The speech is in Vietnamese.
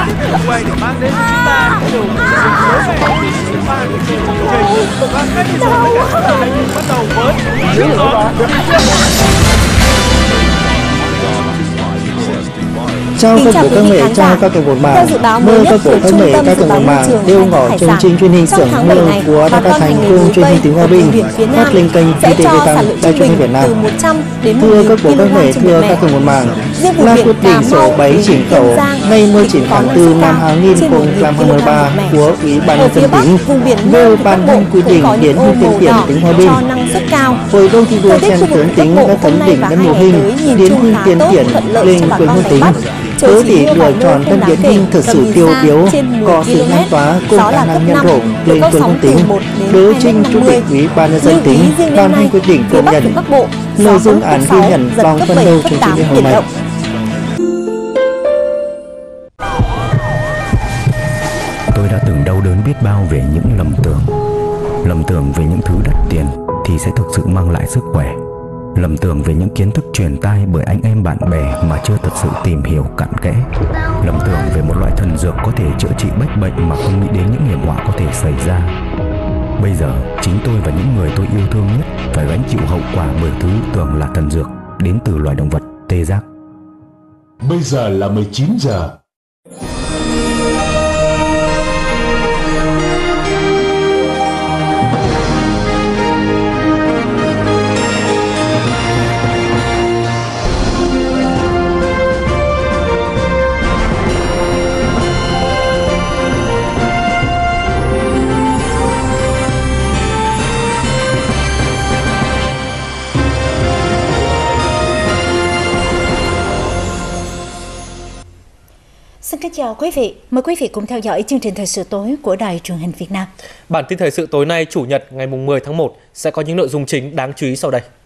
quay để mang đến cho chúng ta điều mới mẻ sự pha của chương trình. Và ngay bây giờ tất cả chúng ta hãy cùng bắt đầu với Trước Đó. Chào các bộ các nghệ cho các tổng một mạng, mơ các bộ các nghệ các tổng một mạng đều ngỏ chương trình truyền hình sưởng mơ của Đài Phát thanh cùng truyền hình tiếng Hòa Bình phát lên kênh VTV Tăng Đài truyền hình Việt Nam. Thưa các bộ các nghệ, thưa các tổng một mạng, là quyết định số 7 chỉnh khẩu ngày 19 tháng 4 năm 2023 của Ủy ban nhân dân tỉnh về ban hành quy định điển hình tiên tiến tỉnh Hòa Bình. Hội đồng thi đua khen thưởng tỉnh đã thẩm định các mô hình điển hình tiên tiến lên quyền hôn tỉnh. Với tỷ lựa chọn tân điển hình thực sự tiêu biểu có sự lan tỏa cùng khả năng nhân rộng lên quyền hôn tỉnh, đối trình chủ tịch Ủy ban nhân dân tỉnh ban hành quyết định công nhận. Nội dung án ghi nhận vòng phân đầu chương trình hôm nay. Tôi đã từng đau đớn biết bao về những lầm tưởng về những thứ đắt tiền thì sẽ thực sự mang lại sức khỏe, lầm tưởng về những kiến thức truyền tai bởi anh em bạn bè mà chưa thật sự tìm hiểu cặn kẽ, lầm tưởng về một loại thần dược có thể chữa trị bách bệnh mà không nghĩ đến những hiểm họa có thể xảy ra. Bây giờ chính tôi và những người tôi yêu thương nhất phải gánh chịu hậu quả bởi thứ tưởng là thần dược đến từ loài động vật tê giác. Bây giờ là 19 giờ. Xin kính chào quý vị, mời quý vị cùng theo dõi chương trình thời sự tối của Đài Truyền hình Việt Nam. Bản tin thời sự tối nay Chủ nhật ngày 10 tháng 1 sẽ có những nội dung chính đáng chú ý sau đây.